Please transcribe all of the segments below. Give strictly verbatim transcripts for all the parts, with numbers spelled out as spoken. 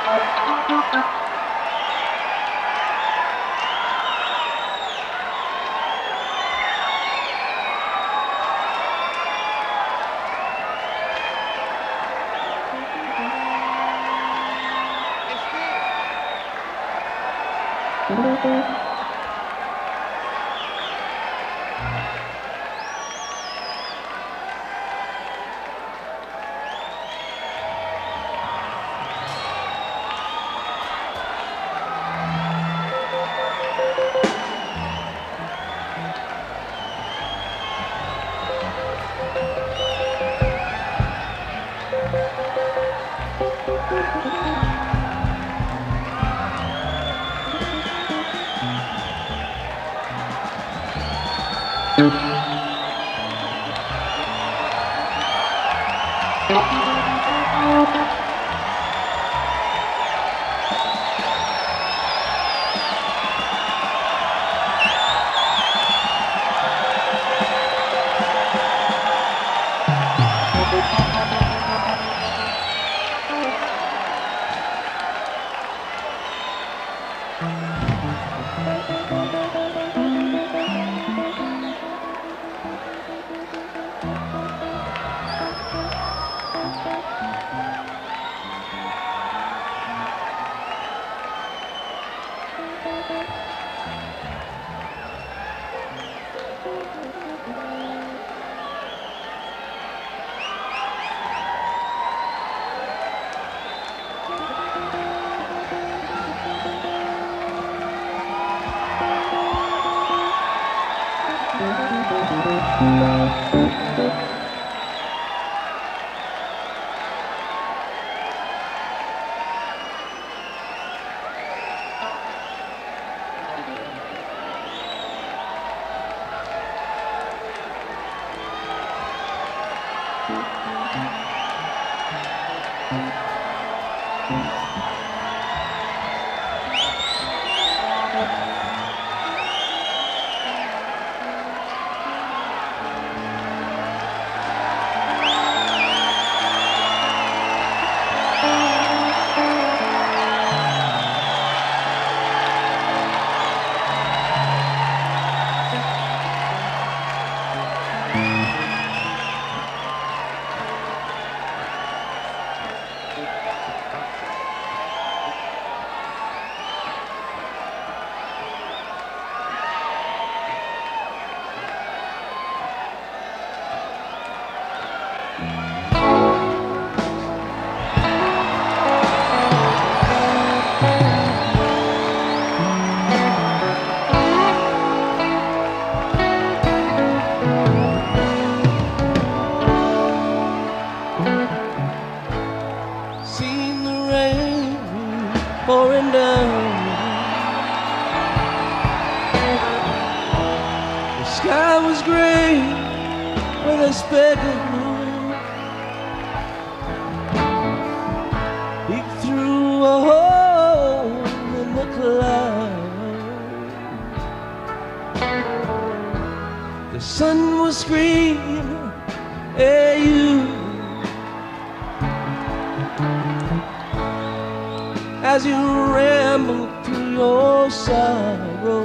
As you ramble through your sorrow,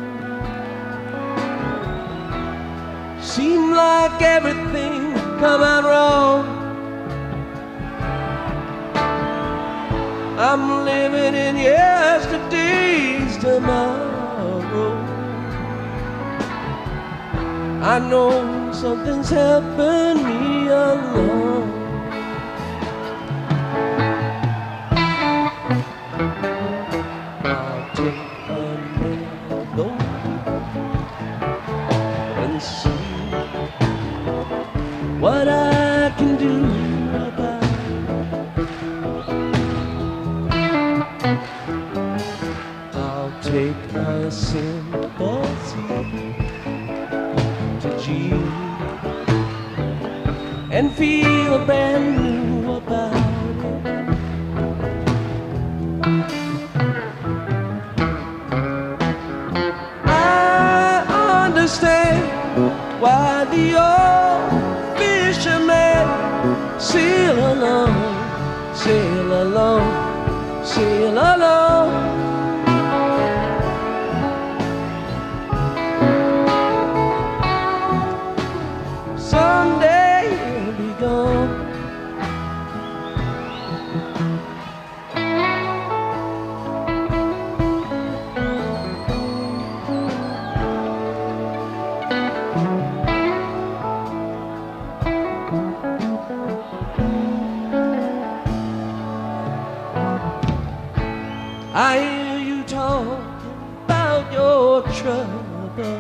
seem like everything come out wrong. I'm living in yesterday's tomorrow. I know something's helping me along. What I can do about it. I'll take my sympathy to G and feel brand new about it. I understand why the old fisherman sail along, sail along, sail along. Someday you'll be gone. I hear you talking about your troubles.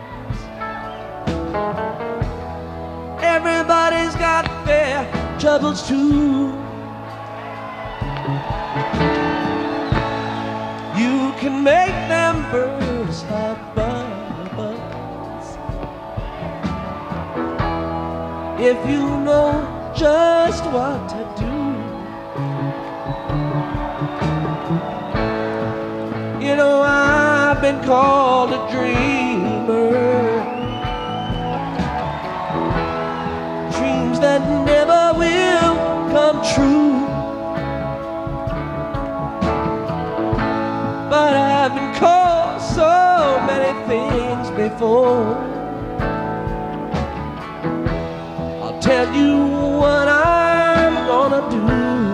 Everybody's got their troubles too. You can make them burst like bubbles if you know just what to do. You know, I've been called a dreamer, dreams that never will come true. But I've been called so many things before. I'll tell you what I'm gonna do.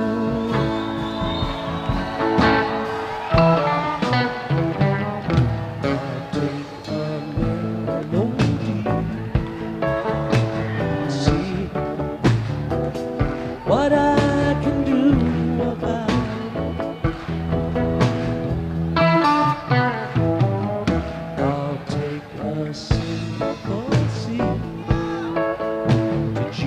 What I can do about it. I'll take a simple C to G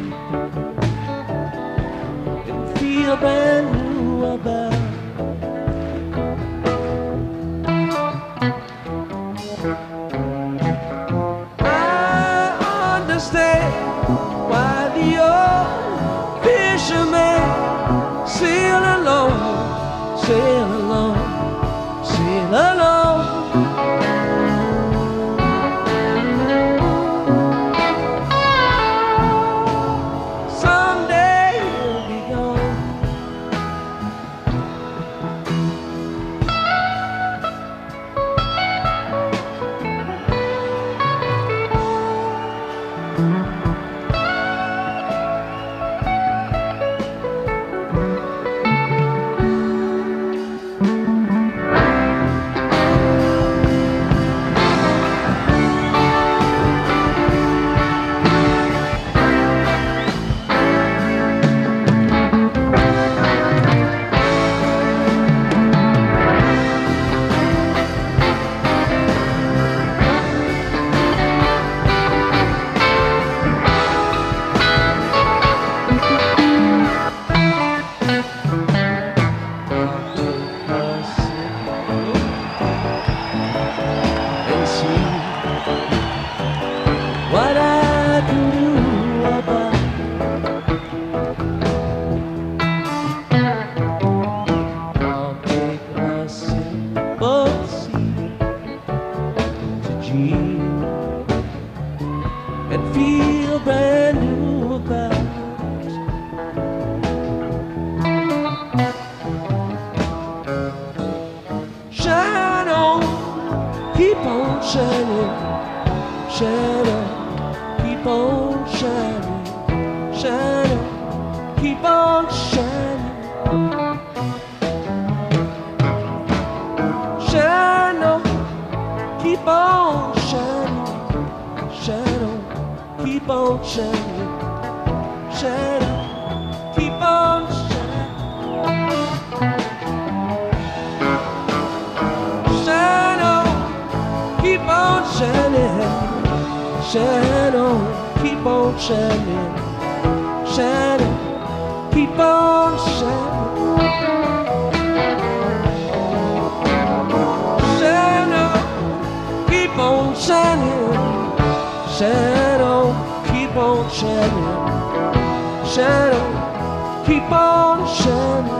and feel brand new about it. I understand why the old fisherman sail alone, sail alone, sail alone. Someday you'll be gone. What I can do about it. I'll take a simple C to G and feel brand new about it. Shine on, keep on shining, shine on. Keep on shining, shining, keep on shining. Shine on, keep on shining, shine on, keep on shining, shine on, keep on shining. Shine on, keep on shining. Shine on, keep on shining, shining, keep on shining. Shine on, keep on shining, shine on, keep on shining, shine on, keep on shining.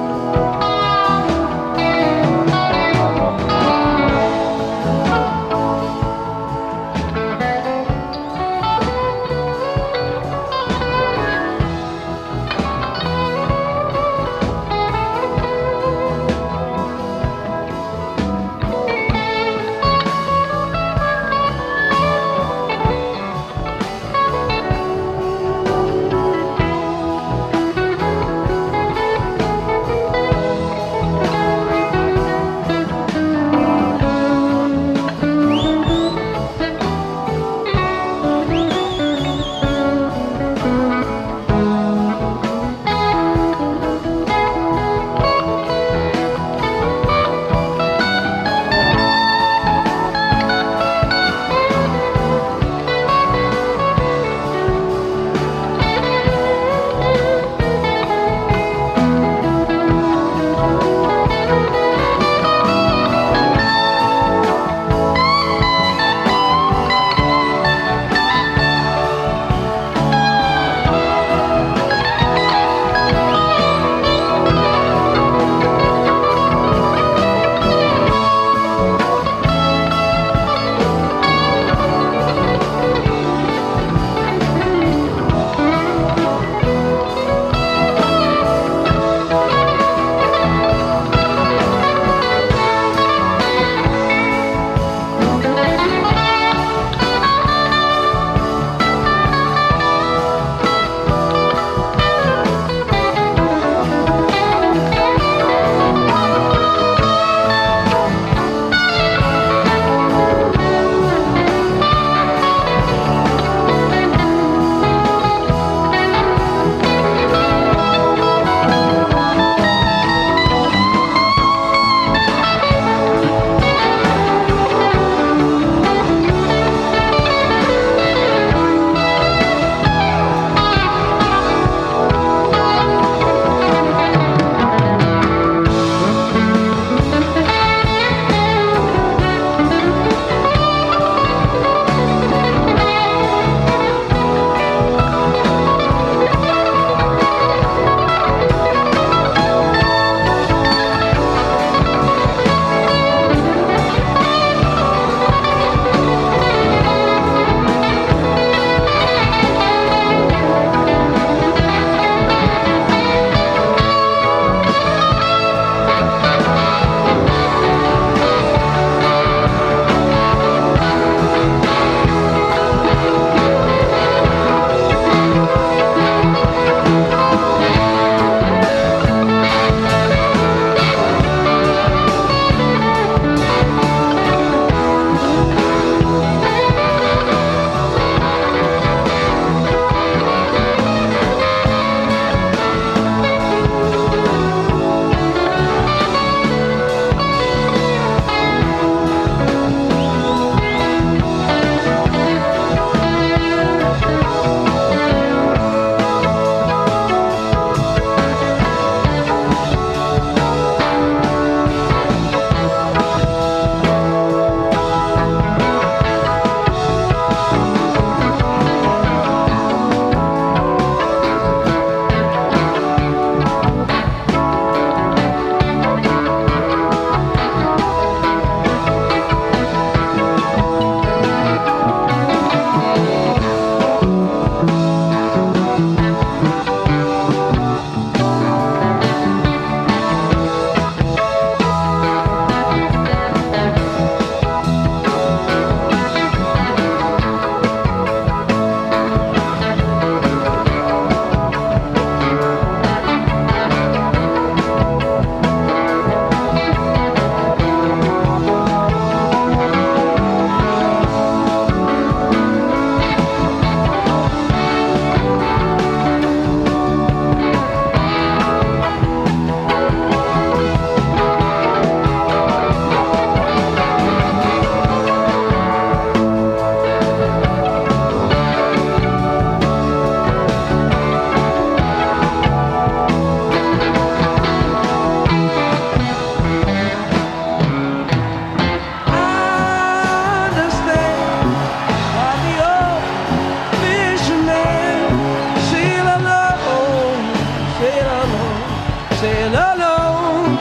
sail alone.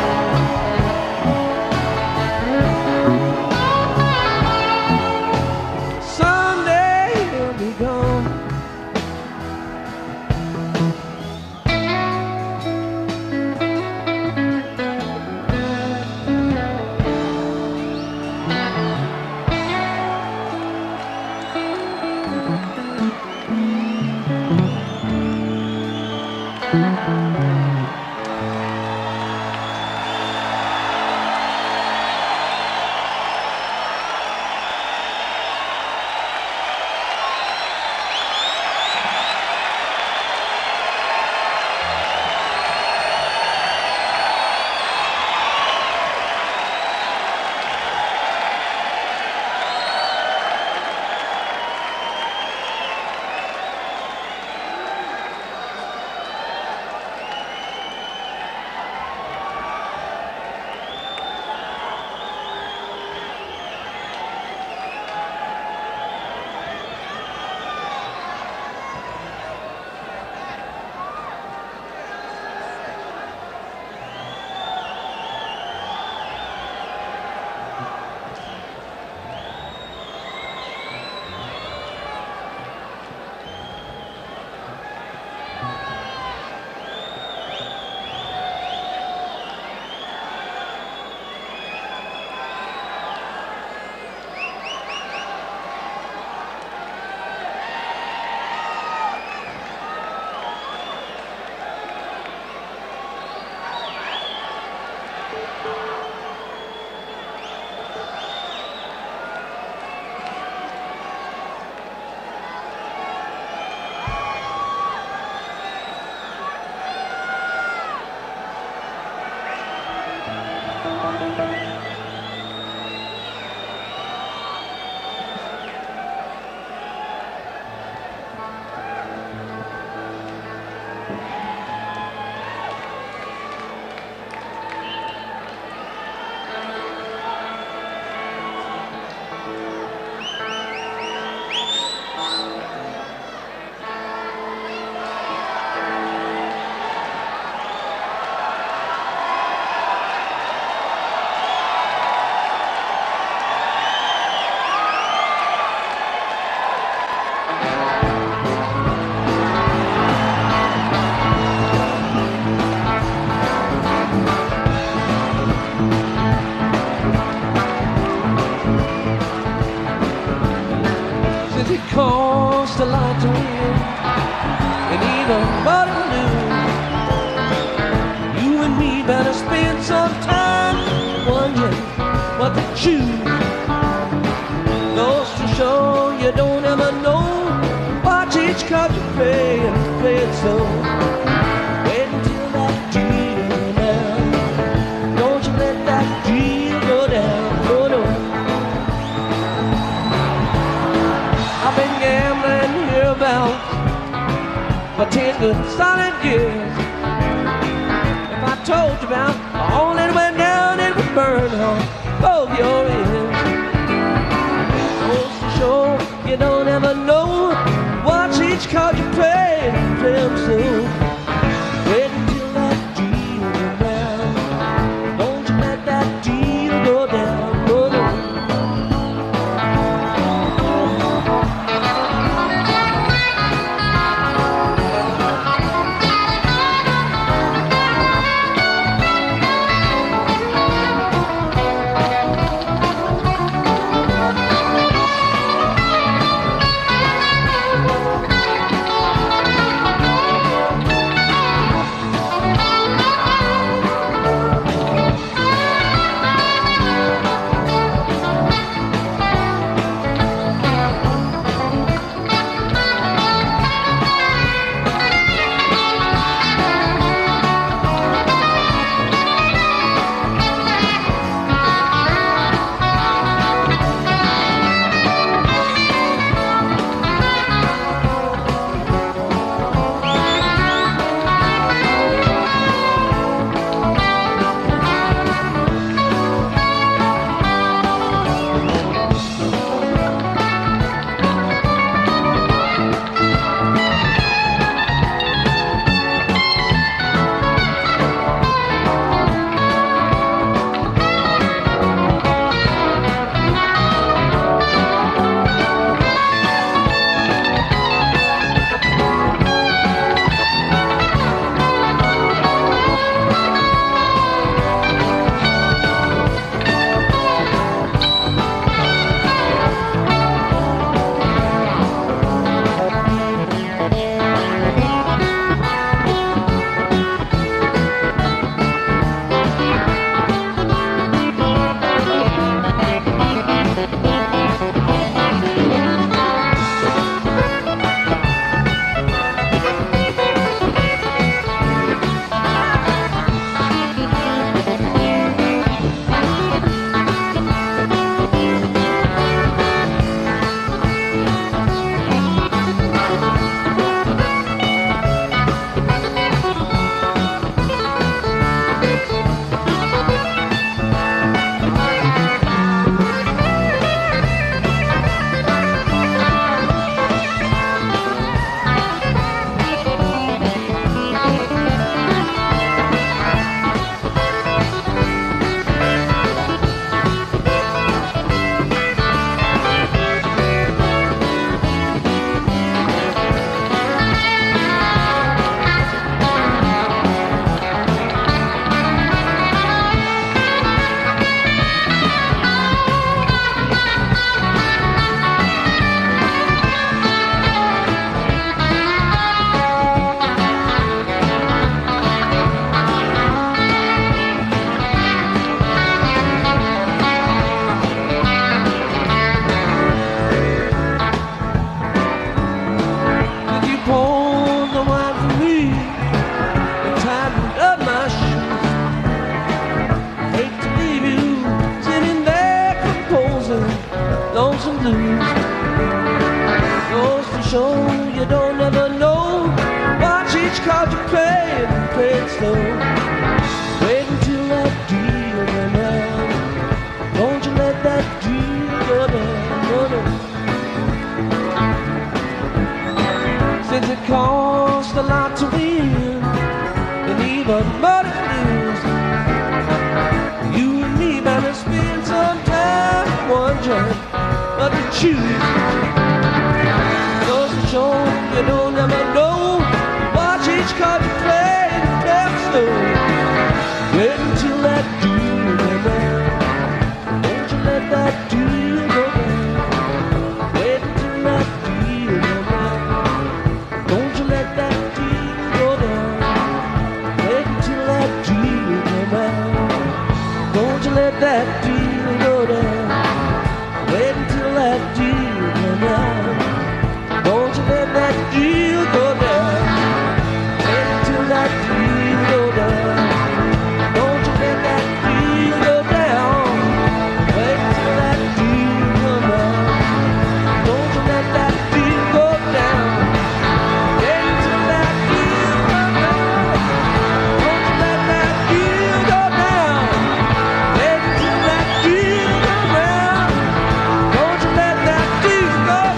Someday he'll be gone. Cost a lot to win, and even more to lose. You and me better spend some time wondering what to choose. Goes to show you don't ever know. Watch each card you play and play it slow. Wait until that deal now. Don't you let that deal go down. No, no. I've been gambling here about for ten good solid years. If I told you about all that went down, it would burn on both your ears. Goes to show you don't ever know. Watch each card you play and play them slow. Wait until that deal goes down. Don't you let that deal go down. No, no. show you don't ever know. Watch each card you play and play it slow. Wait until that deal goes down. Don't you let that deal go down, no, no. Since it costs a lot to win and even more to lose, you and me better spend some time wondering what to choose. Goes to show you don't ever know. Watch each card you play and play it slow. Wait until that deal goes down. Don't you let that deal go down. Wait until that deal goes down. Don't you let that deal go down. Wait until that deal goes down. Don't you let that deal go down. Wait until that deal goes down. Don't you let that deal go down. Wait until that deal go down. Don't you let that deal go down. Wait until that deal go down. Don't you let that deal go down. Wait until that deal go down. Don't you let that deal go down. Wait until that deal go down. Don't you let that deal go down.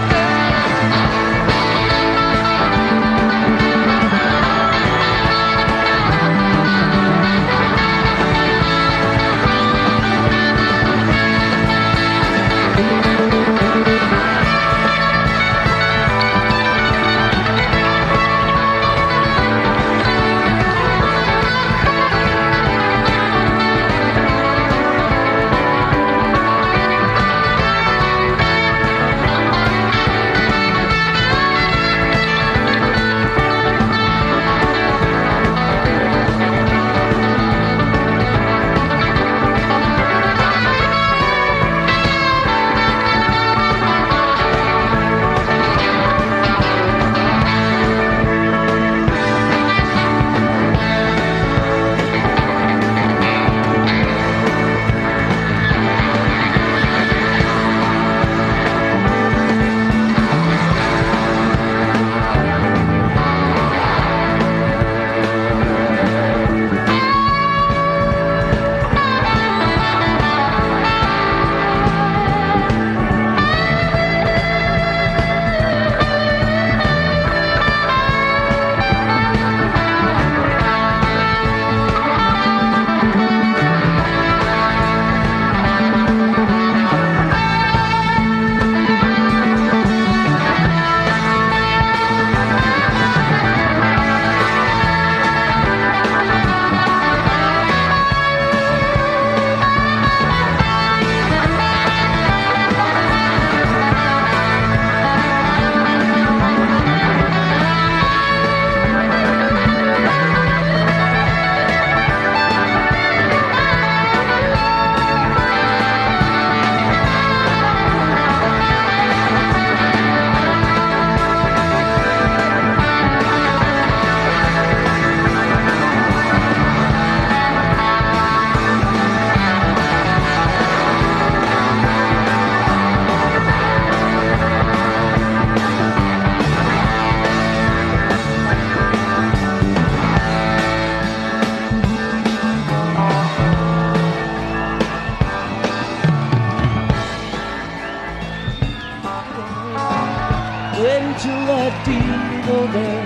Wait until that deal go down.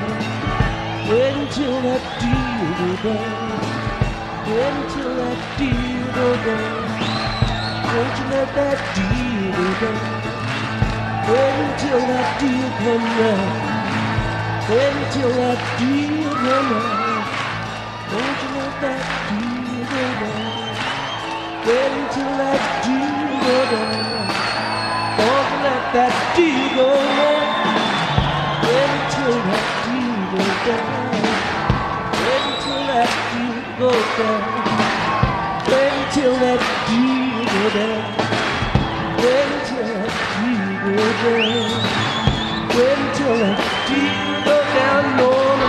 Wait until that deal go down. Wait until that deal go down. Don't you let that deal go down. Wait until that deal come round. Wait until that deal come round. Don't you let that deal go down. Wait until that deal go down. Don't you let that deal go down. Wait until that deal go down. Wait until that deal go down. Wait until that deal go down. Wait until that deal go down. Wait until that deal go down, Norman.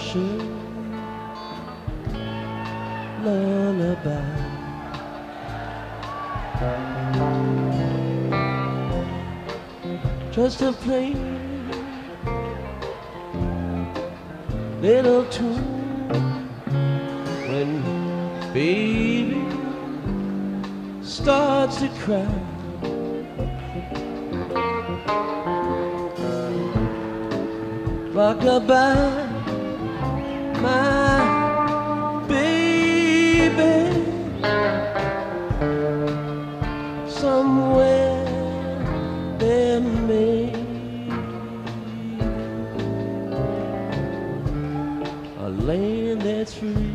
Russian lullaby. Just a plain little tune when baby starts to cry. Rock-a-bye, my baby, somewhere there may a land that's free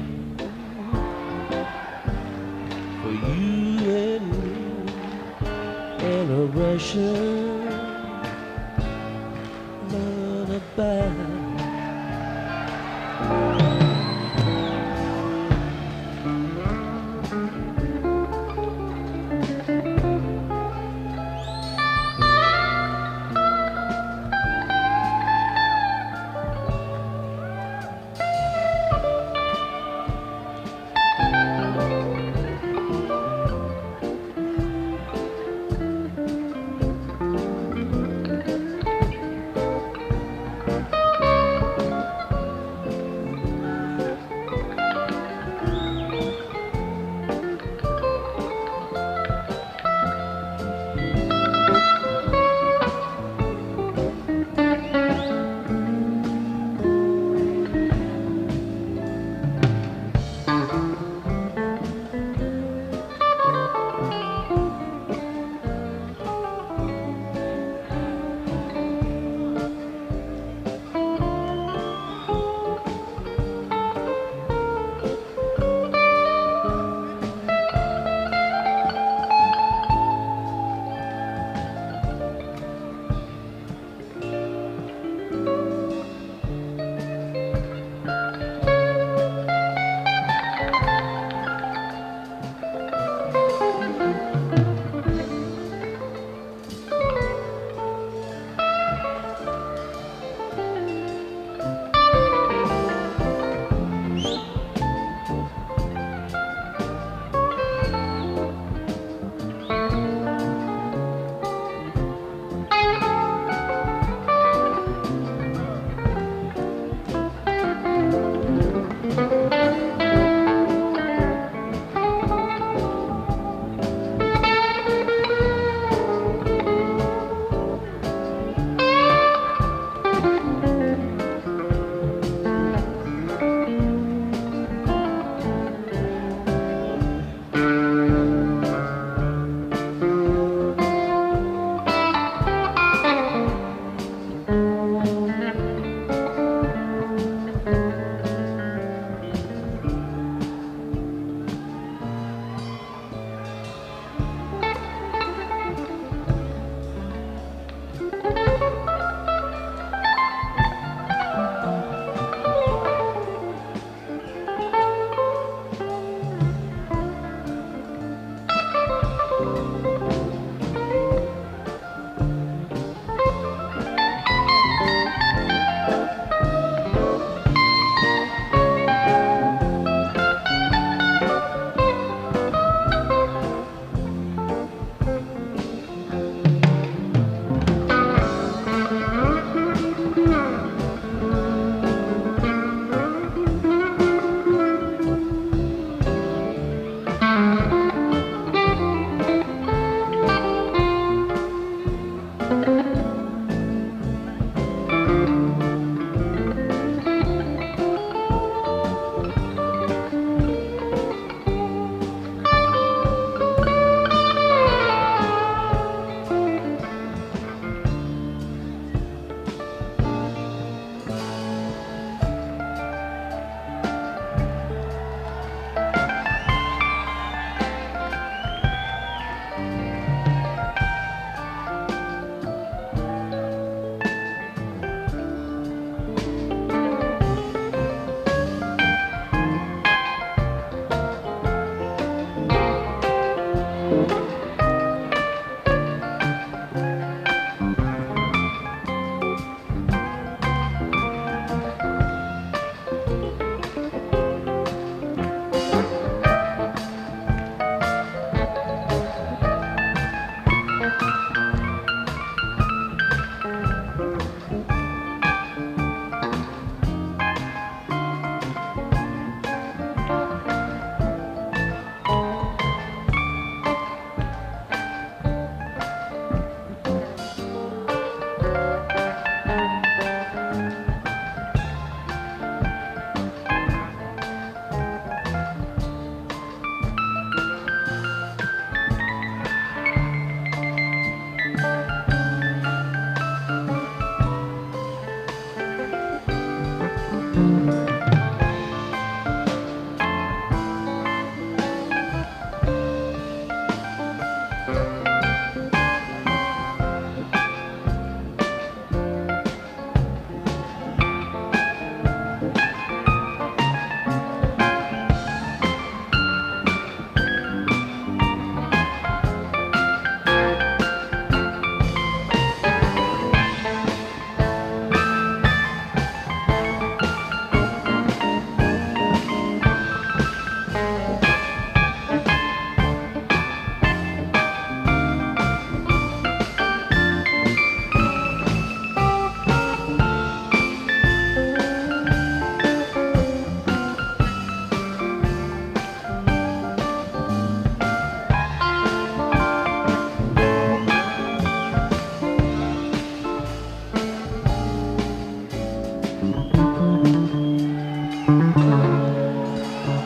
for you and me, and a Russian lullaby.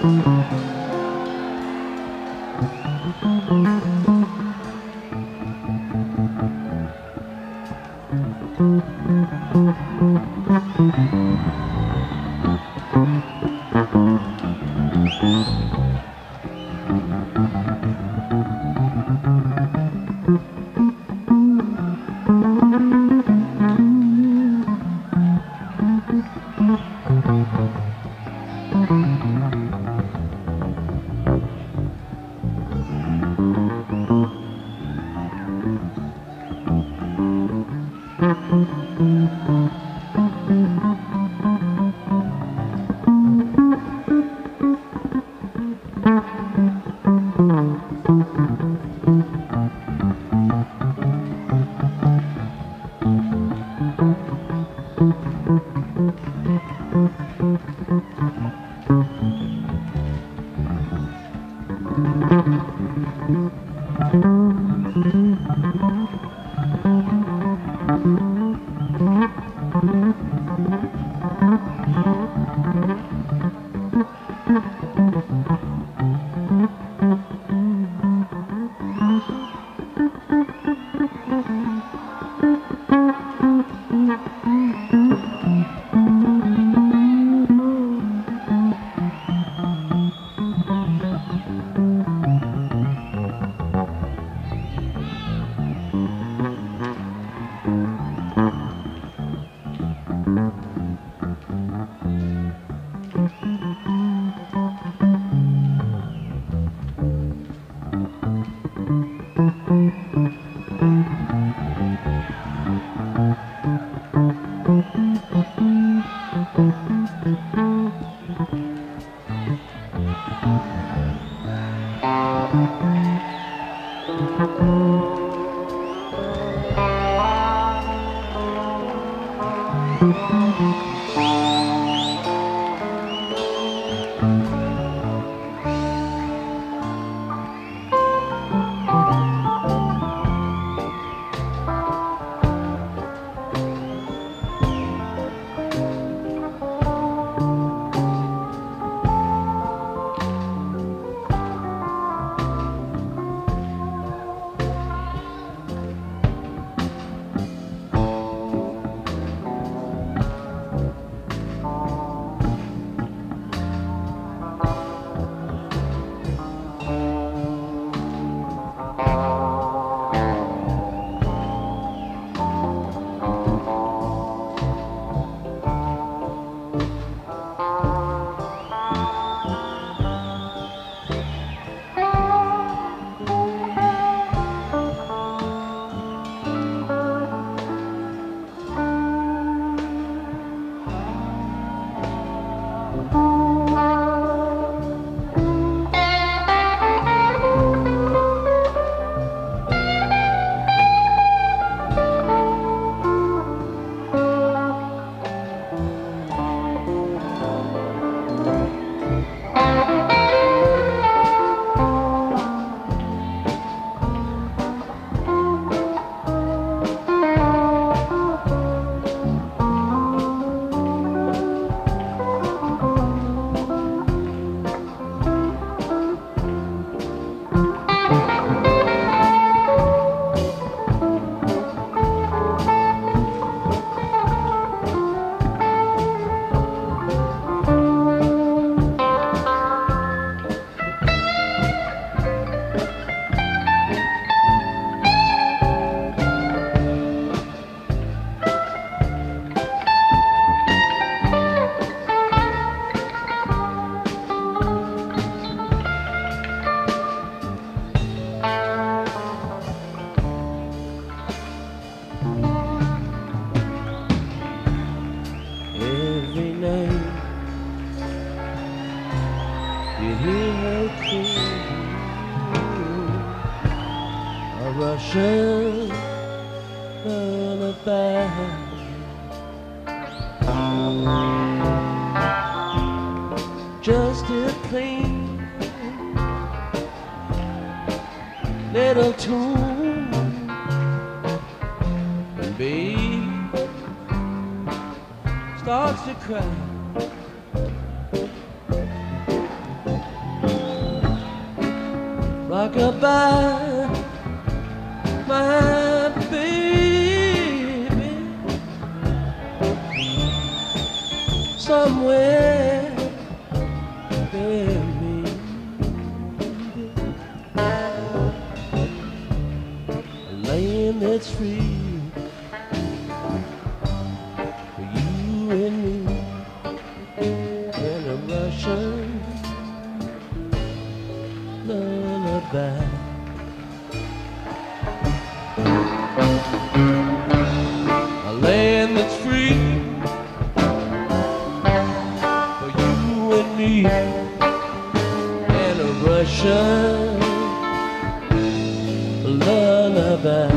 Russian lullaby. Just a clean little tune, and babe starts to cry. like a bye, my baby, somewhere there me, a land that's free for you and me, and a Russian lullaby. A land that's free for you and me, and a Russian lullaby.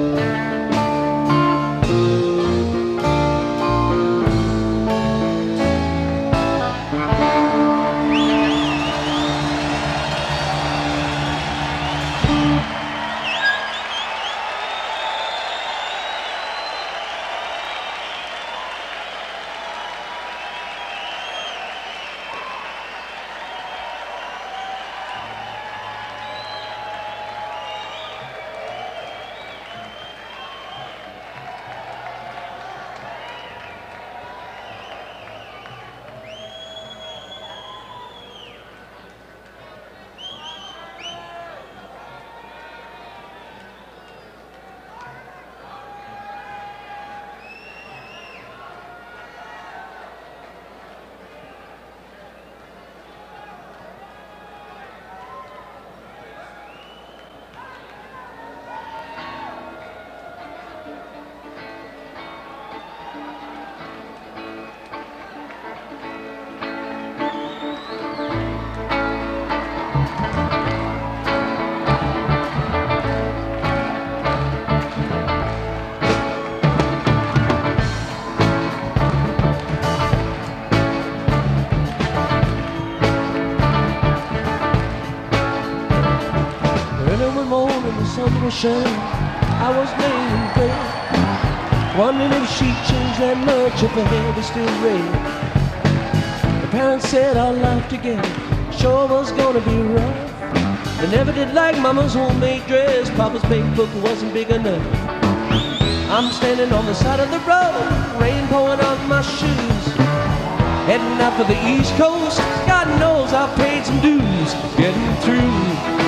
I was laying in bed, wondering if she'd changed that much, if her hair was still red. The parents said our life together sure was gonna be rough. They never did like Mama's homemade dress, Papa's big book wasn't big enough. I'm standing on the side of the road, rain pouring on my shoes, heading out for the East Coast. God knows I've paid some dues getting through.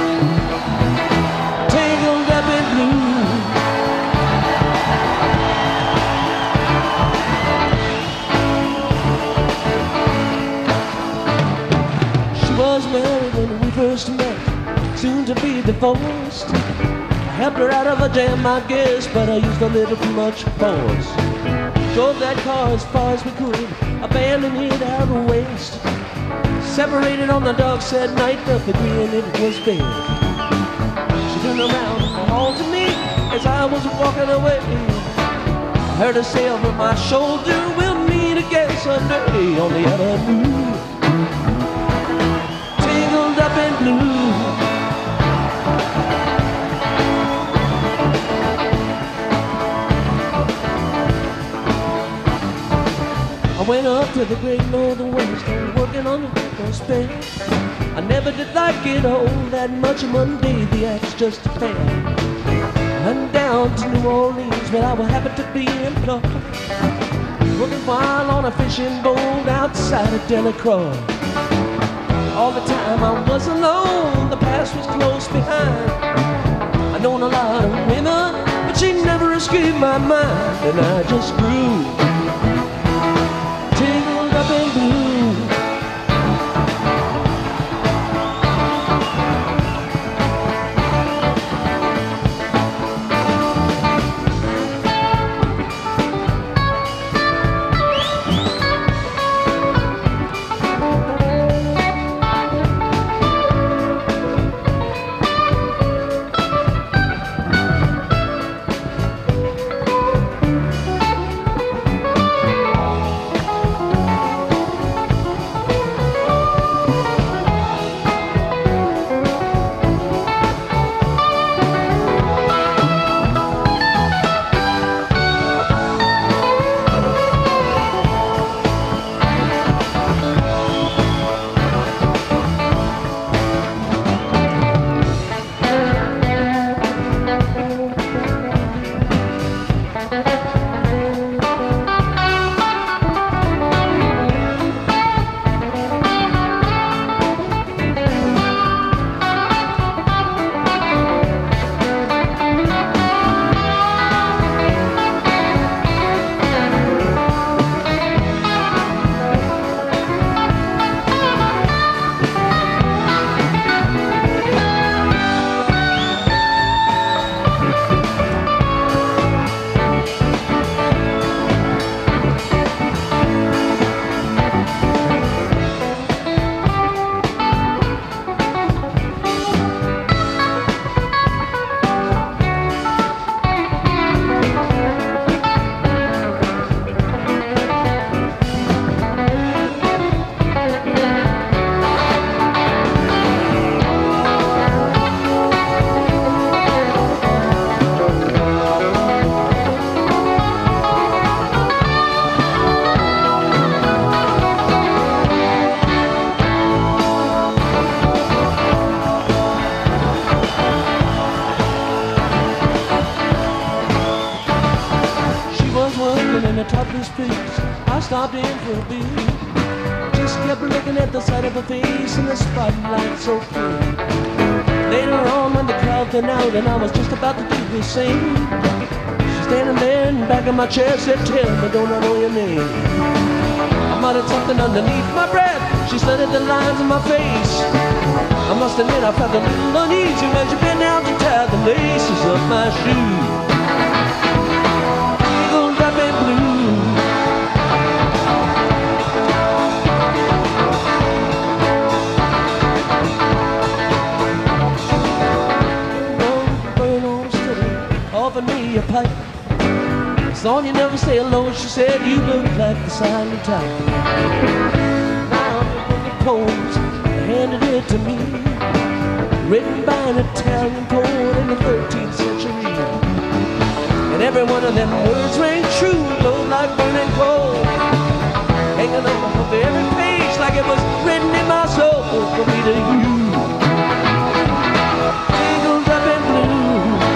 Tangled up in blue, she was married when we first met, soon to be divorced. I helped her out of a jam, I guess, but I used a little too much force. Drove that car as far as we could, abandoned it out west. Separated on the dark sad night of the green, it was bad. She turned around and called to me as I was walking away. I heard her say over my shoulder, we'll meet again someday on the avenue. Tangled up in blue. I went up to the great northern west, working on the first bed. I never did like it all that much, and one day the axe just fell. And down to New Orleans, where I would happen to be employed, working while on a fishing boat outside of Delacroix. All the time I was alone, the past was close behind. I known a lot of women, but she never escaped my mind, and I just grew tangled up in blue. top of this place, I stopped in for a beer. Just kept looking at the side of her face in the spotlight so clear. Later on when the crowd thinned out and I was just about to do the same, she's standing there in the back of my chair, said, tell me, don't I know your name? I muttered something underneath my breath. She studied the lines in my face. I must admit I felt a little uneasy when she bent down to tie the laces of my shoes. Tangled up in blue. Burn on steady, offered me a pipe. Son, you never say hello, she said, you look like the silent type. Now the poems, handed it to me, written by an Italian poet in the thirteenth century. And every one of them words rang true, glowed like burning coal, hanging on every page like it was written in my soul from me to you. Tangled up in blue.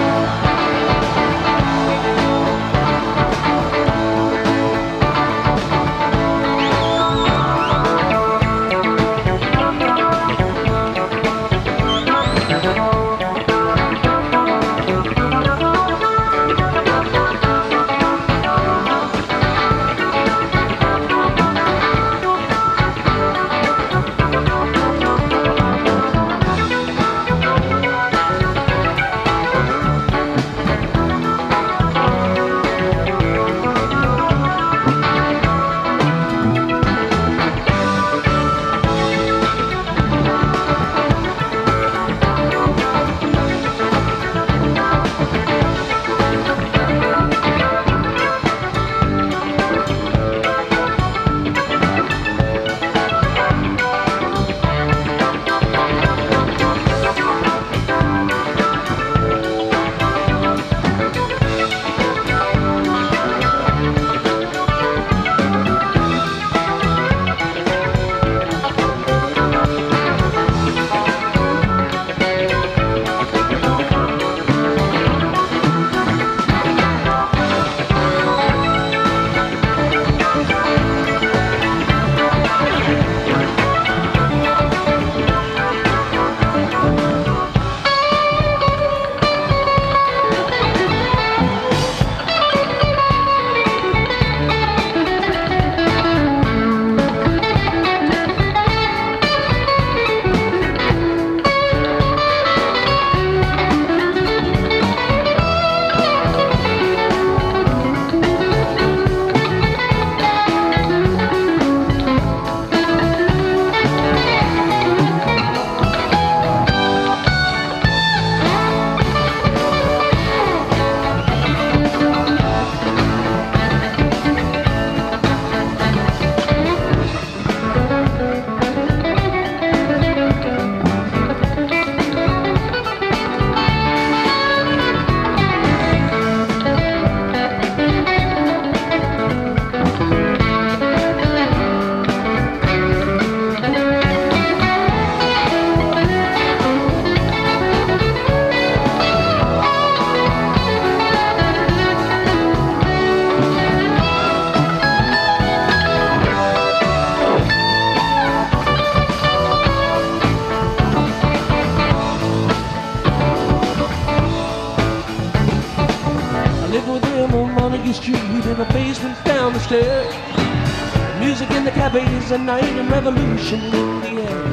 A night and revolution in the air.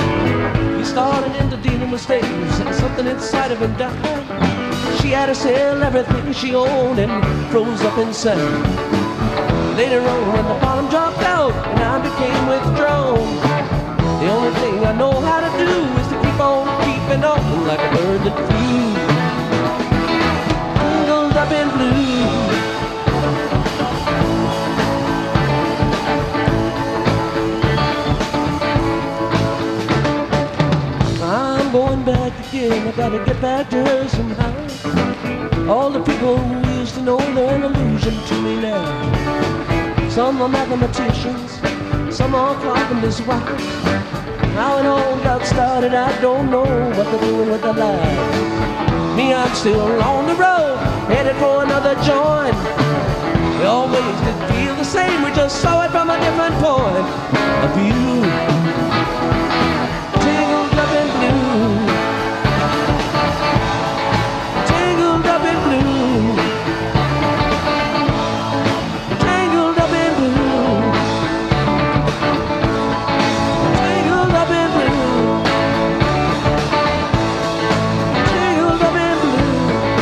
He started into dealing with slaves and something inside of him died. She had to sell everything she owned and froze up inside. Later on when the bottom dropped out and I became withdrawn, the only thing I know how to do is to keep on keeping on like a bird that flew. Tangled up in blue. Going back again, I gotta get back to her somehow. All the people who used to know, they're an illusion to me now. Some are mathematicians, some are carpenters' wives. How it all got started, I don't know what they're doing with their lives. Me, I'm still on the road, headed for another joint. We always did feel the same, we just saw it from a different point of view. Tangled up in blue, tangled up in blue, tangled up in blue, tangled up in blue, tangled up in blue.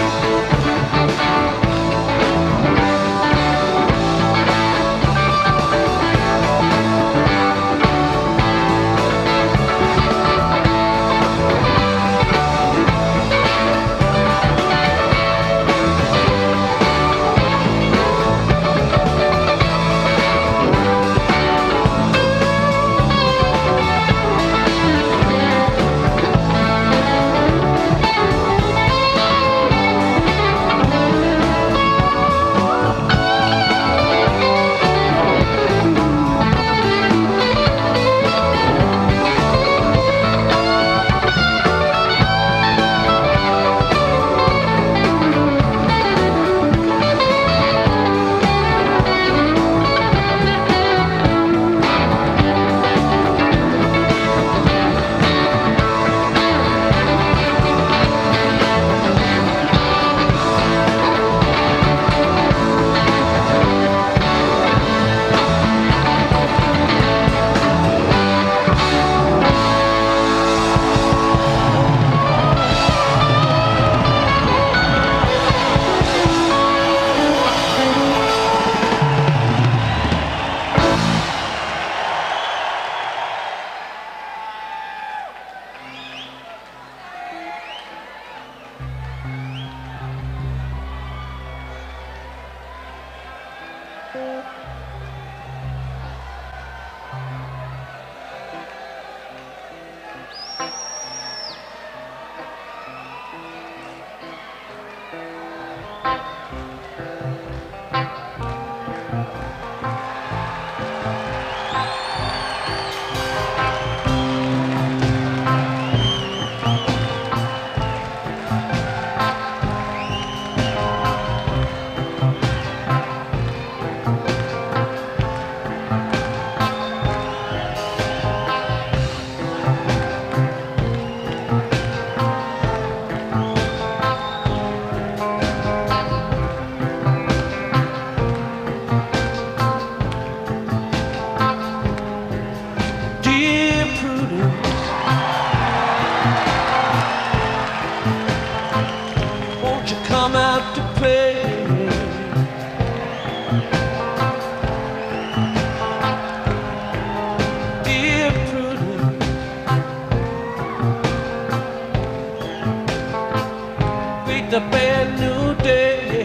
A brand new day.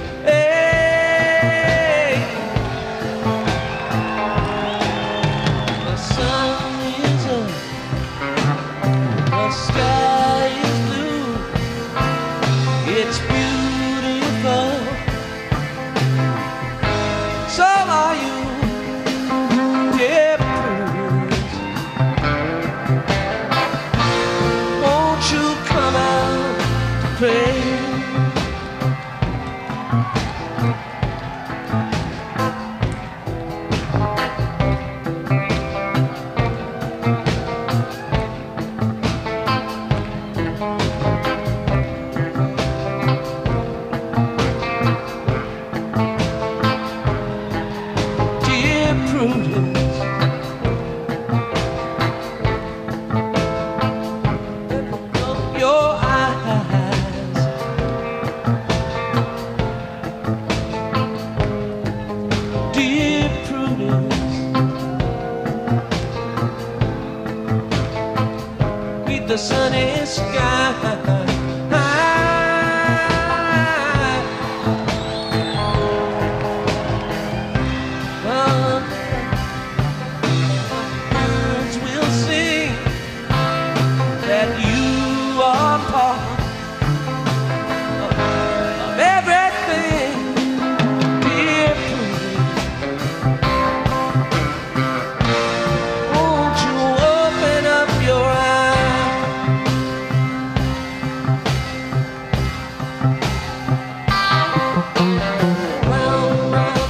Hey, the sun is up, the sky is blue, it's beautiful. So are you, dear Prudence. Won't you come out to play? The sunny sky, birds will sing that you are part of everything, dear Prudence. Won't you open up your eyes? Round, round.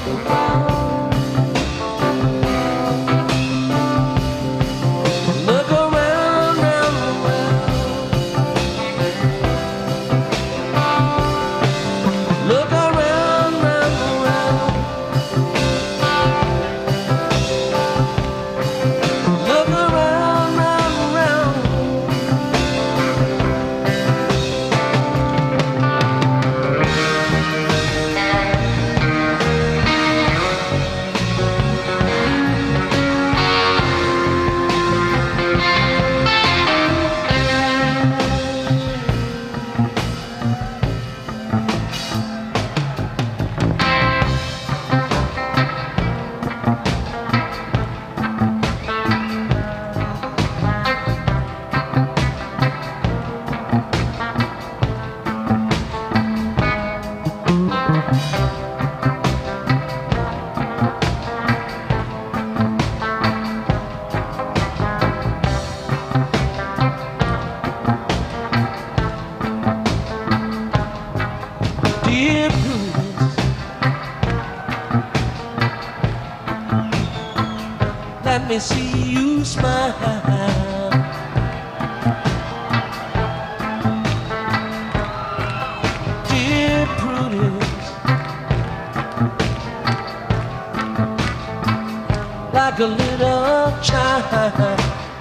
a little child.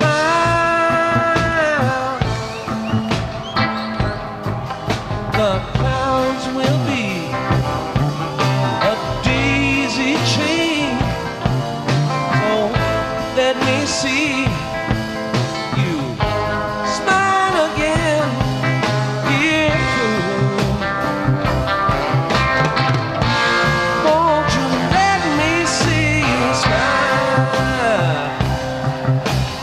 The clouds will be a daisy chain. Oh, let me see you smile again. Here too. Won't you let me see you smile?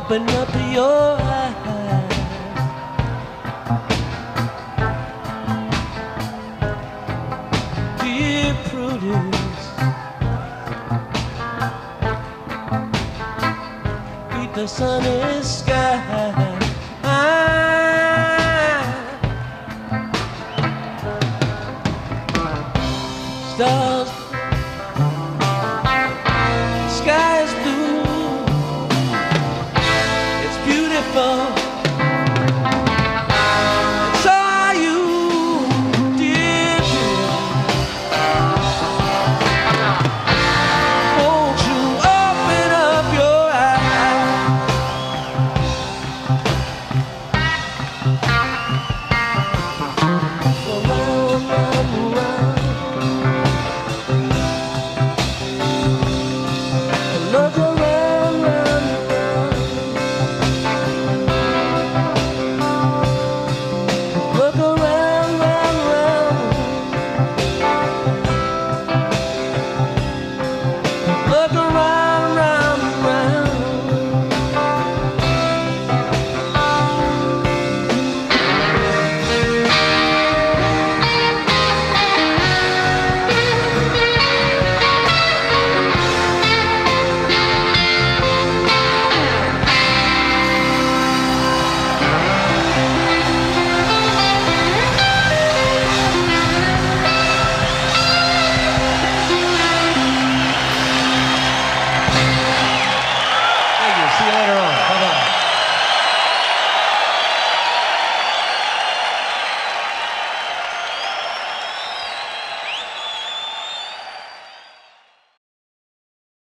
open up your eyes. Dear Prudence, beat the sunny sky. Stars